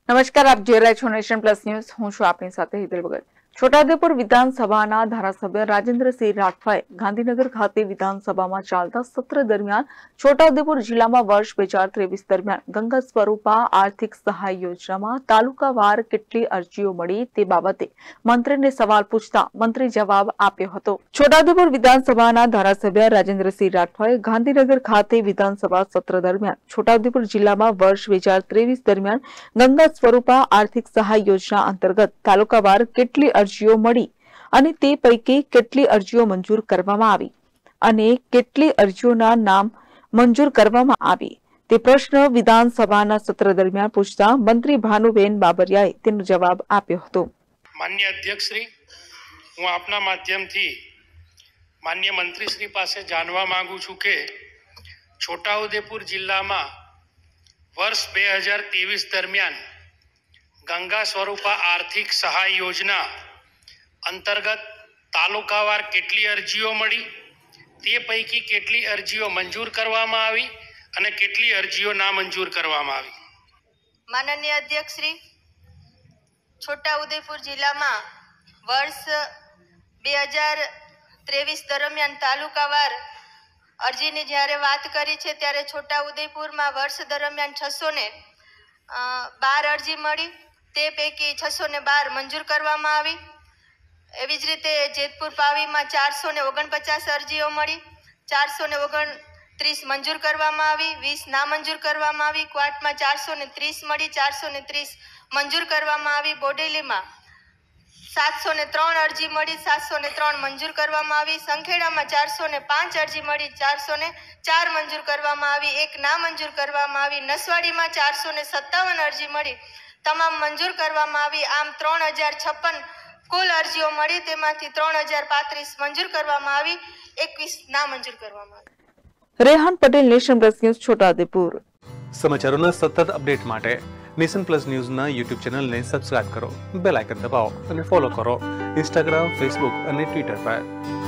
નમસ્કાર, આપ જોઈ રહ્યા છો નેશન પ્લસ ન્યૂઝ. હું છું આપની સાથે હિતલ ભગત. છોટાઉદેપુર વિધાનસભાના ધારાસભ્ય રાજેન્દ્રસિંહ રાઠવાએ ગાંધીનગર ખાતે વિધાનસભામાં ચાલતા સત્ર દરમિયાન છોટાઉદેપુર જિલ્લામાં વર્ષ 2023 દરમિયાન ગંગા સ્વરૂપા આર્થિક સહાય યોજનામાં તાલુકાવાર કેટલી અરજીઓ મળી તે બાબતે મંત્રીને સવાલ પૂછતા મંત્રી જવાબ આપ્યો હતો. છોટાઉદેપુર વિધાનસભાના ધારાસભ્ય રાજેન્દ્રસિંહ રાઠવાએ ગાંધીનગર ખાતે વિધાનસભા સત્ર દરમિયાન છોટાઉદેપુર જિલ્લામાં વર્ષ 2023 દરમિયાન ગંગા સ્વરૂપા આર્થિક સહાય યોજના અંતર્ગત તાલુકાવાર કેટલી અરજીઓ મળી અને તે પૈકી કેટલી અરજીઓ મંજૂર કરવામાં આવી અને કેટલી અરજીઓના નામ મંજૂર કરવામાં આવી તે પ્રશ્ન વિધાનસભાના સત્ર દરમિયાન પૂછતા મંત્રી ભાનુબેન બાબરિયાએ તેનો જવાબ આપ્યો હતો. માન્ય અધ્યક્ષ શ્રી, હું આપના માધ્યમથી માન્ય મંત્રી શ્રી પાસે જાણવા માંગુ છું કે છોટાઉદેપુર જિલ્લામાં વર્ષ 2023 દરમિયાન ગંગા સ્વરૂપા આર્થિક સહાય યોજના અંતર્ગત તાલુકાવાર કેટલી અરજીઓ મળી, તે પૈકી કેટલી અરજીઓ મંજૂર કરવામાં આવી અને કેટલી અરજીઓ નામંજૂર કરવામાં આવી. માનનીય અધ્યક્ષ શ્રી, છોટાઉદેપુર જિલ્લામાં વર્ષ 2023 દરમિયાન તાલુકાવાર અરજીની જ્યારે વાત કરી છે ત્યારે છોટાઉદેપુરમાં વર્ષ દરમિયાન 612 અરજી મળી, તે પૈકી 612 મંજૂર કરવામાં આવી. એવી જ રીતે જેતપુર પાવીમાં 449 અરજીઓ મળી, 429 મંજૂર કરવામાં આવી, 20 નામંજૂર કરવામાં આવી. ક્વાટમાં 430 મળી, 430 મંજૂર કરવામાં આવી. બોડેલીમાં 703 અરજી મળી, 703 મંજૂર કરવામાં આવી. સંખેડામાં 405 અરજી મળી, 404 મંજૂર કરવામાં આવી, 1 નામંજૂર કરવામાં આવી. નસવાડીમાં 457 અરજી મળી, તમામ મંજૂર કરવામાં આવી. આમ 3056 કુલ અરજીઓ મળી, તેમાંથી 3035 મંજૂર કરવામાં આવી, 21 નામંજૂર કરવામાં આવી. Rehan Patel, nation plus news, Chhota Udaipur. સમાચારોના સતત અપડેટ માટે નેશન પ્લસ ન્યૂઝના યુટ્યુબ ચેનલને સબસ્ક્રાઇબ કરો, બેલ આઇકન દબાવો અને ફોલો કરો ઇન્સ્ટાગ્રામ, ફેસબુક અને ટ્વિટર પર.